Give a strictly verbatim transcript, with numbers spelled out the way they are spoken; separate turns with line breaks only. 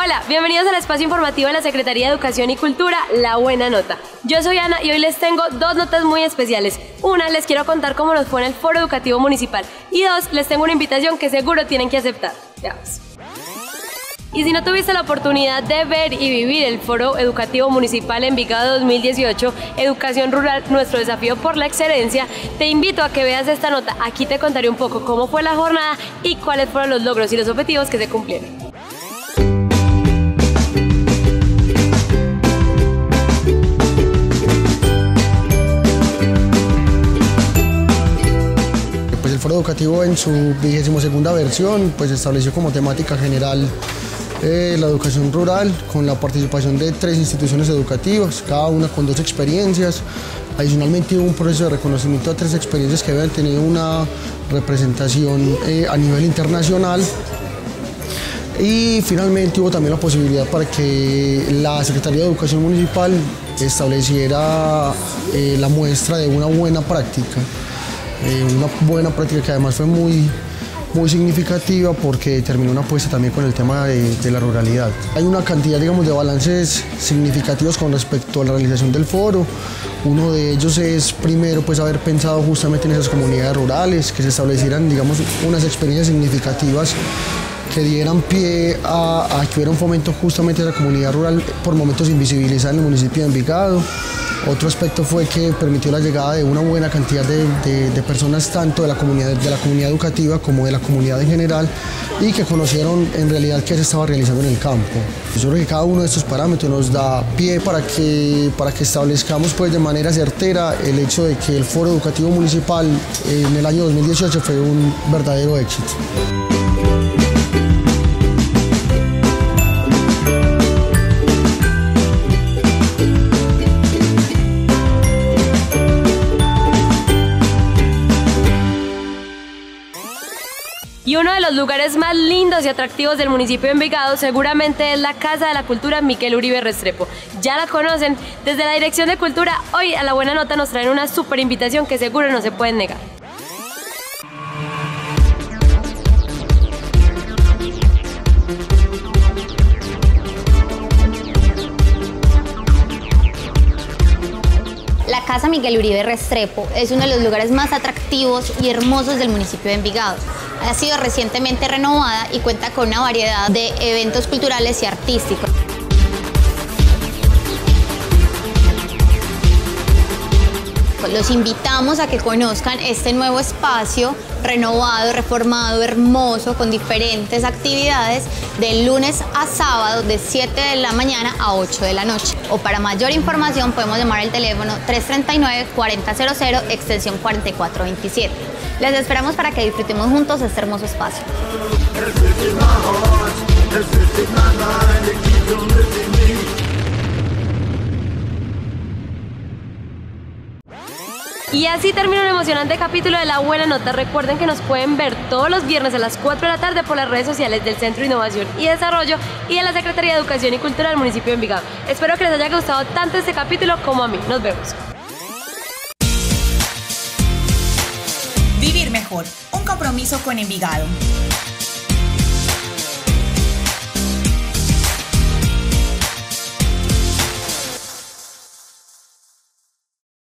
Hola, bienvenidos al espacio informativo de la Secretaría de Educación y Cultura, La Buena Nota. Yo soy Ana y hoy les tengo dos notas muy especiales. Una, les quiero contar cómo nos fue en el Foro Educativo Municipal. Y dos, les tengo una invitación que seguro tienen que aceptar. Veamos. Y si no tuviste la oportunidad de ver y vivir el Foro Educativo Municipal Envigado dos mil dieciocho, Educación Rural, nuestro desafío por la excelencia, te invito a que veas esta nota. Aquí te contaré un poco cómo fue la jornada y cuáles fueron los logros y los objetivos que se cumplieron.
El Foro Educativo en su vigésima segunda versión pues estableció como temática general eh, la educación rural con la participación de tres instituciones educativas, cada una con dos experiencias. Adicionalmente hubo un proceso de reconocimiento a tres experiencias que habían tenido una representación eh, a nivel internacional. Y finalmente hubo también la posibilidad para que la Secretaría de Educación Municipal estableciera eh, la muestra de una buena práctica. Eh, una buena práctica que además fue muy, muy significativa porque terminó una apuesta también con el tema de, de la ruralidad. Hay una cantidad, digamos, de balances significativos con respecto a la realización del foro. Uno de ellos es, primero, pues haber pensado justamente en esas comunidades rurales, que se establecieran, digamos, unas experiencias significativas que dieran pie a, a que hubiera un fomento justamente de la comunidad rural por momentos invisibilizada en el municipio de Envigado. Otro aspecto fue que permitió la llegada de una buena cantidad de, de, de personas, tanto de la, comunidad, de la comunidad educativa como de la comunidad en general, y que conocieron en realidad qué se estaba realizando en el campo. Yo creo que cada uno de estos parámetros nos da pie para que, para que establezcamos pues, de manera certera el hecho de que el Foro Educativo Municipal en el año dos mil dieciocho fue un verdadero éxito.
Y uno de los lugares más lindos y atractivos del municipio de Envigado seguramente es la Casa de la Cultura Miguel Uribe Restrepo. Ya la conocen, desde la Dirección de Cultura, hoy a La Buena Nota nos traen una súper invitación que seguro no se pueden negar.
La Casa Miguel Uribe Restrepo es uno de los lugares más atractivos y hermosos del municipio de Envigado. Ha sido recientemente renovada y cuenta con una variedad de eventos culturales y artísticos. Los invitamos a que conozcan este nuevo espacio renovado, reformado, hermoso, con diferentes actividades de lunes a sábado de siete de la mañana a ocho de la noche. O para mayor información podemos llamar al teléfono tres tres nueve, cuatro cero cero, extensión cuatro cuatro dos siete. Les esperamos para que disfrutemos juntos este hermoso espacio.
Y así termina un emocionante capítulo de La Buena Nota. Recuerden que nos pueden ver todos los viernes a las cuatro de la tarde por las redes sociales del Centro de Innovación y Desarrollo y de la Secretaría de Educación y Cultura del municipio de Envigado. Espero que les haya gustado tanto este capítulo como a mí. Nos vemos.
Vivir mejor, un compromiso con Envigado.